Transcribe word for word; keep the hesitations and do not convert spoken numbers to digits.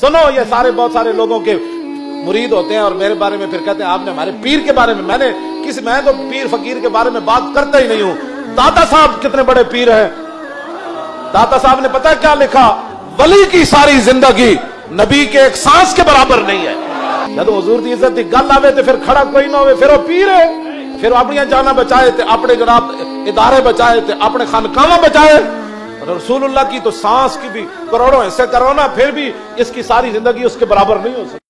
सुनो, ये सारे बहुत सारे लोगों के मुरीद होते हैं और मेरे बारे में फिर कहते हैं आपने हमारे पीर के बारे में। मैंने किसी मैं तो पीर फकीर के बारे में बात करता ही नहीं हूं। दाता साहब कितने बड़े पीर हैं। दाता साहब ने पता है क्या लिखा? वली की सारी जिंदगी नबी के एक सांस के बराबर नहीं है। जब हुजूर की इज्जत की गल आवे तो फिर खड़ा कोई ना हो, फिर वो पीर है। फिर अपनी जाना बचाए थे, अपने जनाब इदारे बचाए थे, अपने खानकामा बचाए। रसूलुल्लाह की तो सांस की भी करोड़ों हिस्से करो ना, फिर भी इसकी सारी जिंदगी उसके बराबर नहीं हो सकती।